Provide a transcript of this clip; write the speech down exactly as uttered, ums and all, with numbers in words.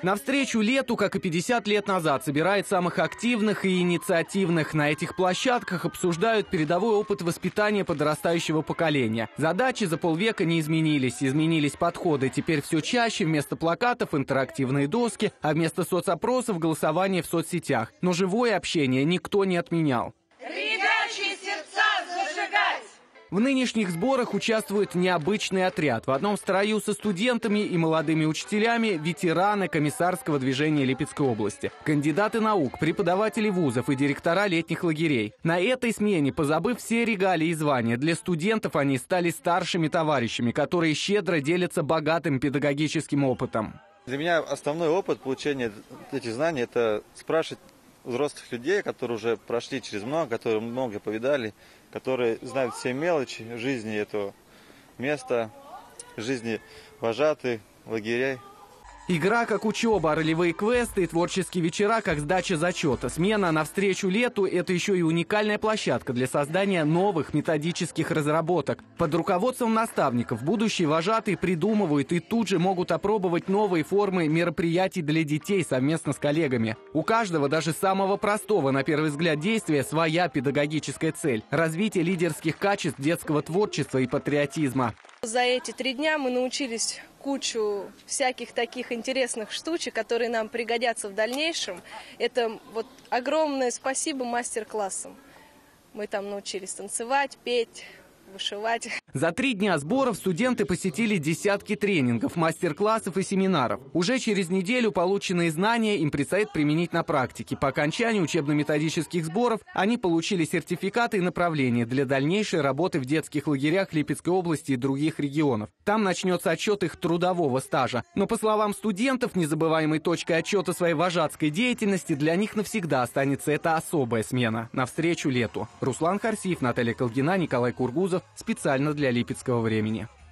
Навстречу лету, как и пятьдесят лет назад, собирает самых активных и инициативных. На этих площадках обсуждают передовой опыт воспитания подрастающего поколения. Задачи за полвека не изменились. Изменились подходы. Теперь все чаще вместо плакатов интерактивные доски, а вместо соцопросов голосование в соцсетях. Но живое общение никто не отменял. Ребячьи сердца зажигать! В нынешних сборах участвует необычный отряд. В одном строю со студентами и молодыми учителями ветераны комиссарского движения Липецкой области, кандидаты наук, преподаватели вузов и директора летних лагерей. На этой смене, позабыв все регалии и звания, для студентов они стали старшими товарищами, которые щедро делятся богатым педагогическим опытом. Для меня основной опыт получения этих знаний – это спрашивать взрослых людей, которые уже прошли через много, которые много повидали, которые знают все мелочи жизни этого места, жизни вожатых, лагерей. Игра как учеба, ролевые квесты и творческие вечера как сдача зачета. Смена навстречу лету – это еще и уникальная площадка для создания новых методических разработок. Под руководством наставников будущие вожатые придумывают и тут же могут опробовать новые формы мероприятий для детей совместно с коллегами. У каждого, даже самого простого на первый взгляд действия, своя педагогическая цель – развитие лидерских качеств детского творчества и патриотизма. За эти три дня мы научились кучу всяких таких интересных штучек, которые нам пригодятся в дальнейшем. Это вот огромное спасибо мастер-классам. Мы там научились танцевать, петь, вышивать. За три дня сборов студенты посетили десятки тренингов, мастер-классов и семинаров. Уже через неделю полученные знания им предстоит применить на практике. По окончании учебно-методических сборов они получили сертификаты и направления для дальнейшей работы в детских лагерях Липецкой области и других регионов. Там начнется отчет их трудового стажа. Но, по словам студентов, незабываемой точкой отчета своей вожатской деятельности для них навсегда останется эта особая смена навстречу лету. Руслан Харсиев, Наталья Колгина, Николай Кургузов. Специально для Липецкого времени.